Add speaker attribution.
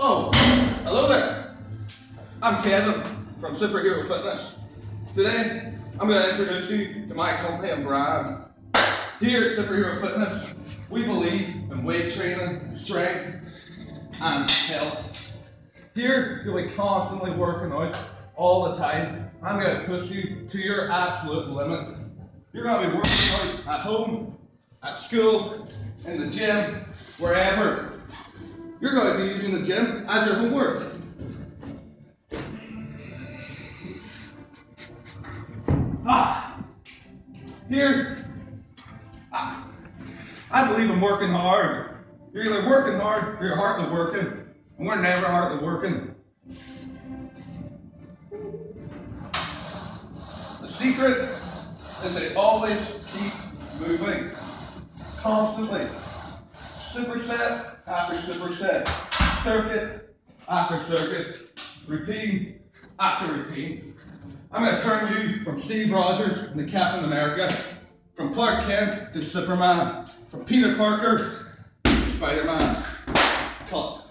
Speaker 1: Oh, hello there. I'm Kevin from Superhero Fitness. Today, I'm going to introduce you to my company and brand. Here at Superhero Fitness, we believe in weight training, strength, and health. Here, you'll be constantly working out all the time. I'm going to push you to your absolute limit. You're going to be working out at home, at school, in the gym, wherever. You're going to be using the gym as your homework. Here, I believe in working hard. You're either working hard or you're hardly working. And we're never hardly working. The secret is to always keep moving. Constantly. Superset after superset. Circuit after circuit. Routine after routine. I'm going to turn you from Steve Rogers and the Captain America, from Clark Kent to Superman, from Peter Parker to Spider-Man. Cut.